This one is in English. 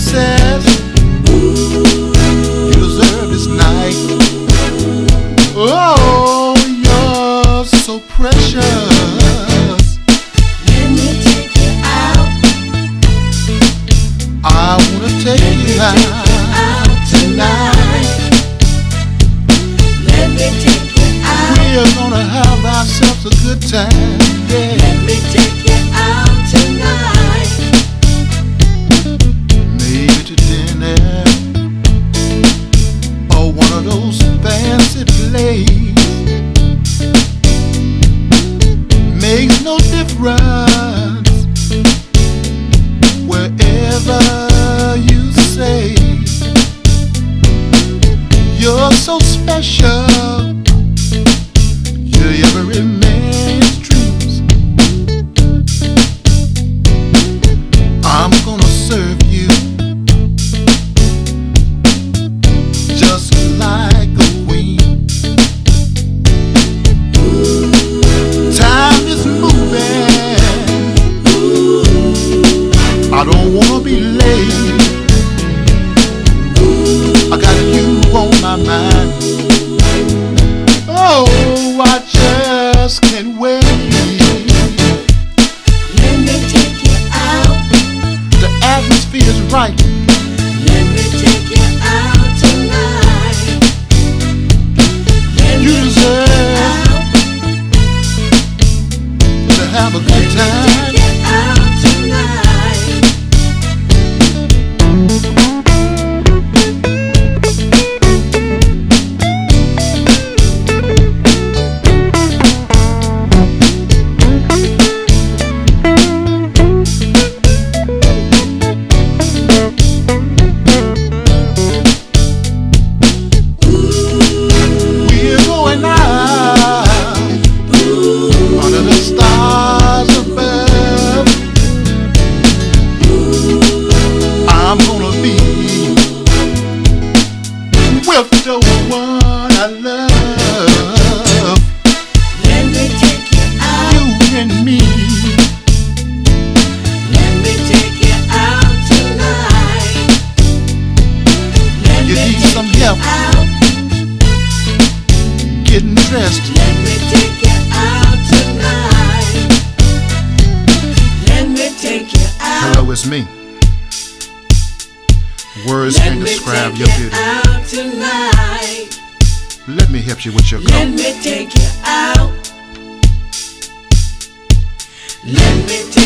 says you deserve this night. Oh, you're so precious. Let me take you out. I wanna take you out tonight. Let me take you out. We're gonna have ourselves a good time. Yeah. Let me take you out tonight. Maybe to dinner or one of those fancy plays. Makes no difference wherever you say. You're so special. You're every man's dreams. I'm gonna serve you just like a queen. Time is moving. I don't wanna be late. I got you on my mind. Oh, I just can't wait. Let me take you out. The atmosphere is right. Let me take you out tonight. Let You me deserve to have a good time. take you out tonight. We're going out under the stars above. I'm gonna be with the one I love. Let me take you out. You and me. Let me take you out tonight. Let You me need take some you help out. getting dressed. Let me take you out tonight. Let me take you out. Hello, it's me. Words Let can't me describe take your you beauty. out tonight. Let me help you with your Let coat. me take you out. Let me take